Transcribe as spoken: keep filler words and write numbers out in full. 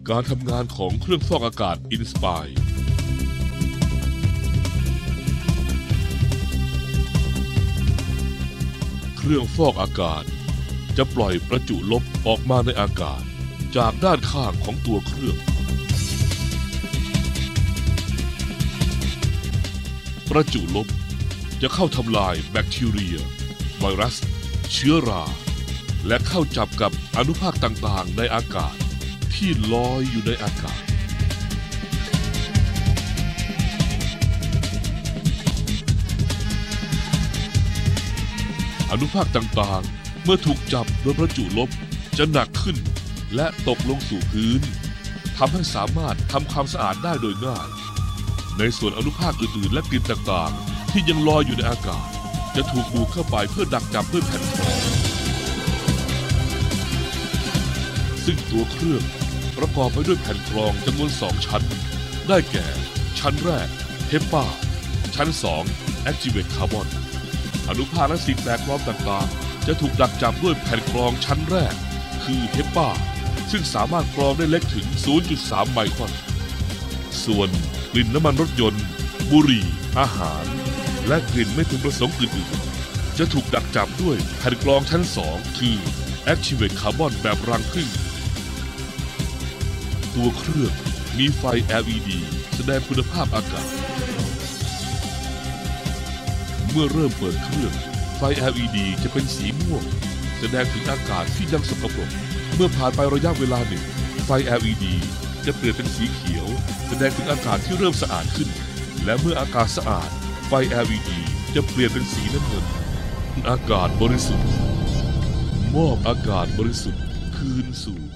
การทำงานของเครื่องฟอกอากาศ Inspire เครื่องฟอกอากาศจะปล่อยประจุลบออกมาในอากาศจากด้านข้างของตัวเครื่องประจุลบจะเข้าทำลายแบคทีเรียไวรัสเชื้อราและเข้าจับกับอนุภาคต่างๆในอากาศที่ลอยอยู่ในอากาศอนุภาคต่างๆเมื่อถูกจับโดยประจุลบจะหนักขึ้นและตกลงสู่พื้นทำให้สามารถทำความสะอาดได้โดยง่ายในส่วนอนุภาคอื่นๆและกลิ่นต่างๆที่ยังลอยอยู่ในอากาศจะถูกดูดเข้าไปเพื่อดักจับด้วยแผ่นกรองซึ่งตัวเครื่องประกอบไปด้วยแผ่นกรองจำนวนสองชั้นได้แก่ชั้นแรก เฮปา ชั้นสอง Activate Carbon อนุภาคและสิ่งแปลกปลอมต่างๆจะถูกดักจับด้วยแผ่นกรองชั้นแรกคือ เฮปา ซึ่งสามารถกรองได้เล็กถึง ศูนย์จุดสาม ไมครอนส่วนกลิ่นน้ำมันรถยนต์บุหรี่อาหารและกลิ่นไม่พึงประสงค์อื่นๆจะถูกดักจับด้วยแผ่นกรองชั้นสองคือ Activate Carbon แบบรังผึ้งตัวเครื่องมีไฟ แอล อี ดี แสดงคุณภาพอากาศเมื่อเริ่มเปิดเครื่องไฟ แอล อี ดี จะเป็นสีม่วงแสดงถึงอากาศที่ยังสกปรกเมื่อผ่านไประยะเวลาหนึ่งไฟ แอล อี ดี จะเปลี่ยนเป็นสีเขียวแสดงถึงอากาศที่เริ่มสะอาดขึ้นและเมื่ออากาศสะอาดไฟ แอล อี ดี จะเปลี่ยนเป็นสีน้ำเงินอากาศบริสุทธิ์มอบอากาศบริสุทธิ์คืนสู่